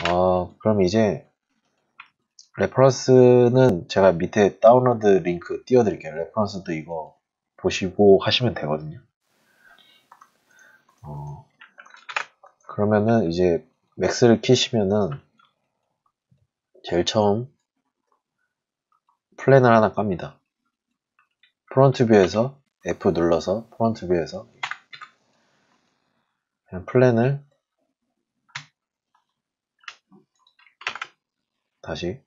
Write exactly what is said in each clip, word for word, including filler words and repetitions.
어, 그럼 이제 레퍼런스는 제가 밑에 다운로드 링크 띄워드릴게요. 레퍼런스도 이거 보시고 하시면 되거든요. 어, 그러면은 이제 맥스를 키시면은 제일 처음 플랜을 하나 깝니다. 프론트 뷰에서 F 눌러서 프론트 뷰에서 그냥 플랜을 다시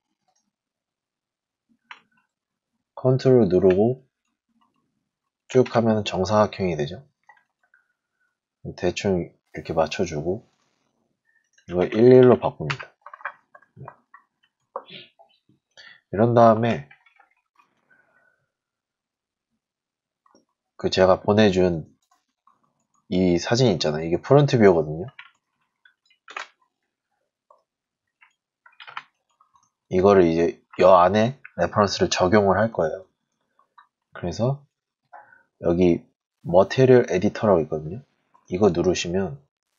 컨트롤 누르고 쭉 하면 정사각형이 되죠. 대충 이렇게 맞춰주고 이걸 일일로 바꿉니다. 이런 다음에 그 제가 보내준 이 사진 있잖아요. 이게 프론트 뷰거든요. 이거를 이제 여 안에 레퍼런스를 적용을 할 거예요. 그래서 여기 머티리얼 에디터라고 있거든요. 이거 누르시면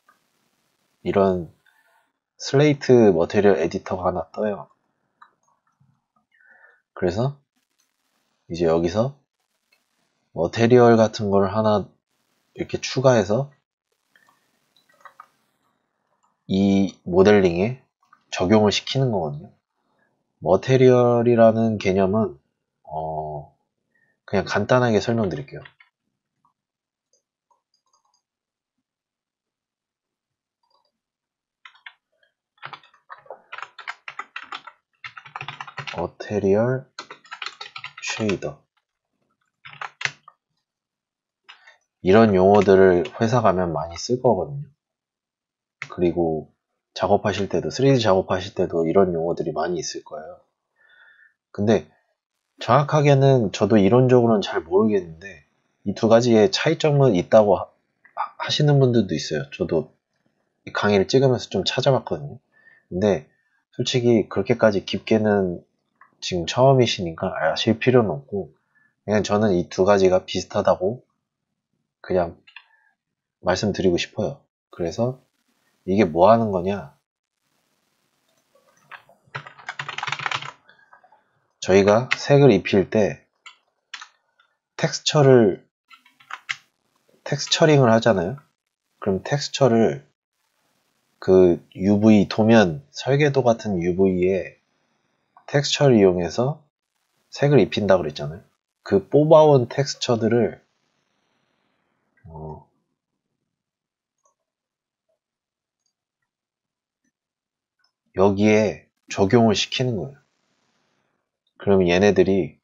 이런 슬레이트 머티리얼 에디터가 하나 떠요. 그래서 이제 여기서 머티리얼 같은 걸 하나 이렇게 추가해서 이 모델링에 적용을 시키는 거거든요. 머티리얼이라는 개념은 어 그냥 간단하게 설명드릴게요. 머티리얼 쉐이더 이런 용어들을 회사 가면 많이 쓸 거거든요. 그리고 작업하실 때도 쓰리디 작업하실 때도 이런 용어들이 많이 있을 거예요. 근데 정확하게는 저도 이론적으로는 잘 모르겠는데 이 두 가지의 차이점은 있다고 하, 하시는 분들도 있어요. 저도 강의를 찍으면서 좀 찾아봤거든요. 근데 솔직히 그렇게까지 깊게는 지금 처음이시니까 아실 필요는 없고 그냥 저는 이 두 가지가 비슷하다고 그냥 말씀드리고 싶어요. 그래서 이게 뭐 하는 거냐? 저희가 색을 입힐 때 텍스처를 텍스처링을 하잖아요. 그럼 텍스처를 그 유브이 도면 설계도 같은 유브이에 텍스처를 이용해서 색을 입힌다 그랬잖아요. 그 뽑아온 텍스처들을 어, 여기에 적용을 시키는 거예요. 그러면 얘네들이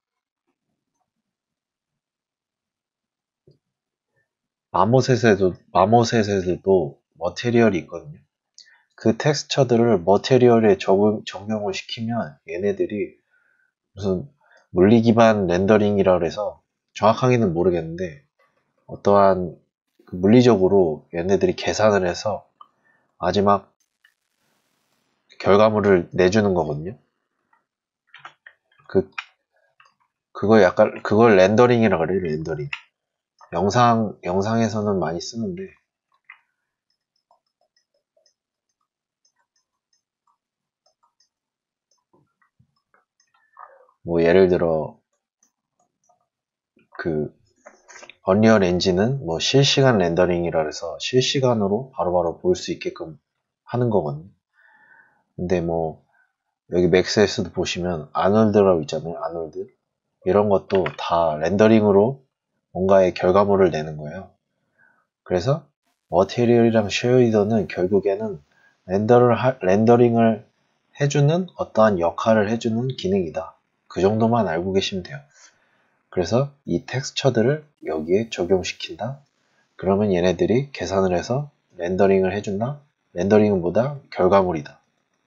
마모셋에도 마모셋에도 머티리얼이 있거든요. 그 텍스처들을 머티리얼에 적용, 적용을 시키면 얘네들이 무슨 물리 기반 렌더링이라 그래서 정확하게는 모르겠는데 어떠한 그 물리적으로 얘네들이 계산을 해서 마지막 결과물을 내주는 거거든요. 그 그거 약간 그걸 렌더링이라 그래요. 렌더링. 영상 영상에서는 많이 쓰는데 뭐 예를 들어 그 언리얼 엔진은 뭐 실시간 렌더링이라 해서 실시간으로 바로바로 볼 수 있게끔 하는 거거든요. 근데 뭐 여기 맥스에서도 보시면 아놀드라고 있잖아요. 아놀드 이런 것도 다 렌더링으로 뭔가의 결과물을 내는 거예요. 그래서 머티리얼이랑 쉐이더는 결국에는 렌더를 하, 렌더링을 해주는 어떠한 역할을 해주는 기능이다. 그 정도만 알고 계시면 돼요. 그래서 이 텍스처들을 여기에 적용시킨다. 그러면 얘네들이 계산을 해서 렌더링을 해준다. 렌더링은 뭐다? 결과물이다.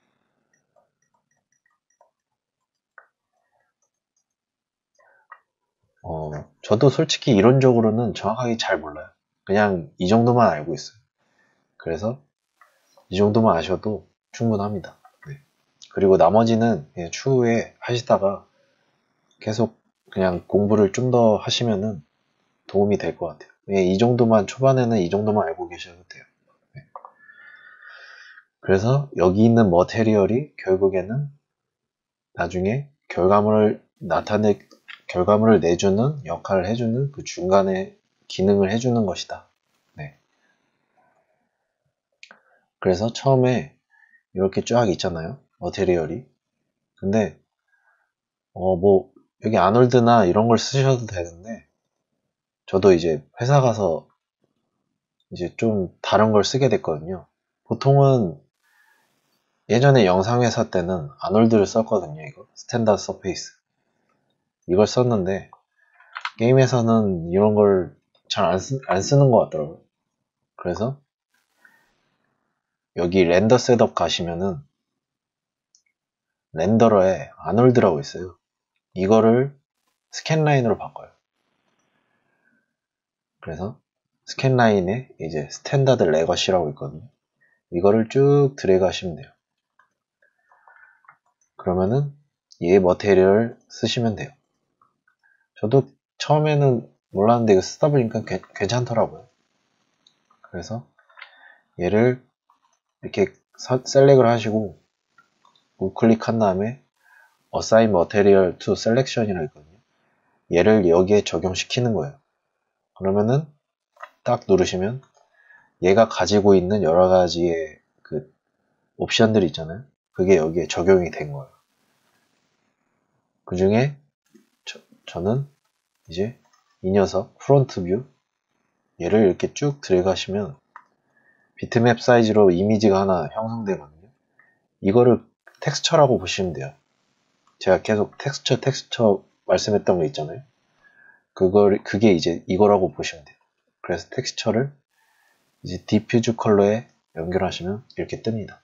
어, 저도 솔직히 이론적으로는 정확하게 잘 몰라요. 그냥 이 정도만 알고 있어요. 그래서 이 정도만 아셔도 충분합니다. 네. 그리고 나머지는 그냥 추후에 하시다가 계속 그냥 공부를 좀 더 하시면은 도움이 될 것 같아요. 예, 이 정도만 초반에는 이 정도만 알고 계셔도 돼요. 네. 그래서 여기 있는 머테리얼이 결국에는 나중에 결과물을 나타내, 결과물을 내주는 역할을 해주는 그 중간에 기능을 해주는 것이다. 네. 그래서 처음에 이렇게 쫙 있잖아요. 머테리얼이. 근데, 어, 뭐, 여기 아놀드나 이런 걸 쓰셔도 되는데, 저도 이제 회사 가서 이제 좀 다른 걸 쓰게 됐거든요. 보통은 예전에 영상회사 때는 아놀드를 썼거든요. 이거 스탠다드 서페이스 이걸 썼는데 게임에서는 이런 걸 잘 안 안 쓰는 것 같더라고요. 그래서 여기 렌더 셋업 가시면은 렌더러에 아놀드라고 있어요. 이거를 스캔라인으로 바꿔요. 그래서 스캔라인에 이제 스탠다드 레거시라고 있거든요. 이거를 쭉 드래그 하시면 돼요. 그러면은 얘 머테리얼 쓰시면 돼요. 저도 처음에는 몰랐는데 이거 쓰다 보니까 개, 괜찮더라고요. 그래서 얘를 이렇게 서, 셀렉을 하시고 우클릭한 다음에 Assign Material to Selection이라고 있거든요. 얘를 여기에 적용시키는 거예요. 그러면은 딱 누르시면 얘가 가지고 있는 여러 가지의 그 옵션들이 있잖아요. 그게 여기에 적용이 된 거예요. 그 중에 저는 이제 이 녀석 프론트 뷰 얘를 이렇게 쭉 드래그 하시면 비트맵 사이즈로 이미지가 하나 형성되거든요. 이거를 텍스처라고 보시면 돼요. 제가 계속 텍스처 텍스처 말씀했던 거 있잖아요. 그걸 그게 이제 이거라고 보시면 돼요. 그래서 텍스처를 이제 디퓨즈 컬러에 연결하시면 이렇게 뜹니다.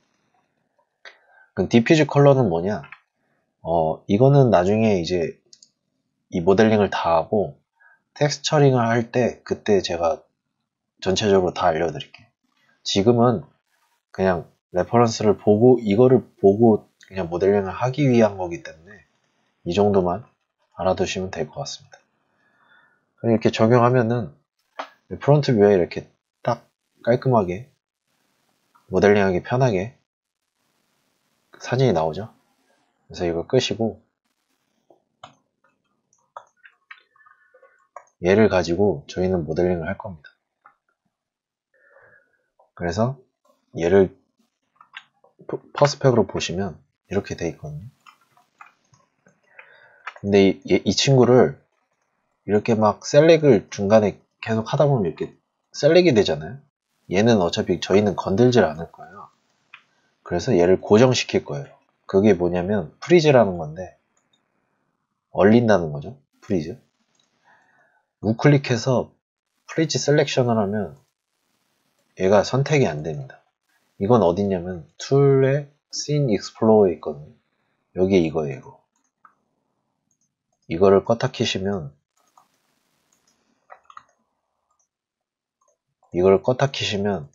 그럼 디퓨즈 컬러는 뭐냐? 어, 이거는 나중에 이제 이 모델링을 다 하고 텍스처링을 할 때 그때 제가 전체적으로 다 알려드릴게요. 지금은 그냥 레퍼런스를 보고 이거를 보고 그냥 모델링을 하기 위한 거기 때문에 이 정도만 알아두시면 될 것 같습니다. 이렇게 적용하면은 프론트 뷰에 이렇게 딱 깔끔하게 모델링하기 편하게 사진이 나오죠. 그래서 이걸 끄시고 얘를 가지고 저희는 모델링을 할 겁니다. 그래서 얘를 퍼스펙으로 보시면 이렇게 돼 있거든요. 근데 이, 이 친구를 이렇게 막 셀렉을 중간에 계속 하다 보면 이렇게 셀렉이 되잖아요. 얘는 어차피 저희는 건들질 않을 거예요. 그래서 얘를 고정시킬 거예요. 그게 뭐냐면 프리즈라는 건데 얼린다는 거죠. 프리즈. 우클릭해서 프리즈 셀렉션을 하면 얘가 선택이 안 됩니다. 이건 어딨냐면 툴에 Scene Explorer에 있거든요. 여기 이거예요. 이거. 이거를 껐다 키시면 이걸 껐다 키시면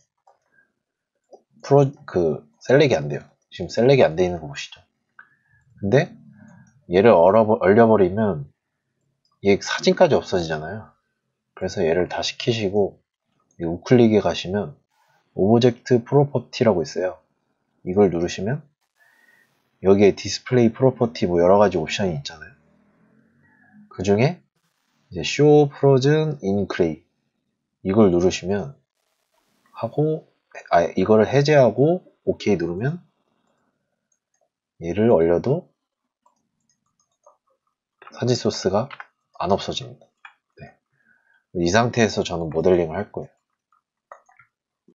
프로 그 셀렉이 안 돼요. 지금 셀렉이 안 돼 있는 거 보시죠. 근데 얘를 얼려버리면 얘 사진까지 없어지잖아요. 그래서 얘를 다시 키시고 우클릭에 가시면 오브젝트 프로퍼티라고 있어요. 이걸 누르시면 여기에 디스플레이 프로퍼티 뭐 여러가지 옵션이 있잖아요. 그 중에 이제 Show Frozen in Gray 이걸 누르시면 하고 아 이거를 해제하고 OK 누르면 얘를 얼려도 사진 소스가 안 없어집니다. 네. 이 상태에서 저는 모델링을 할 거예요.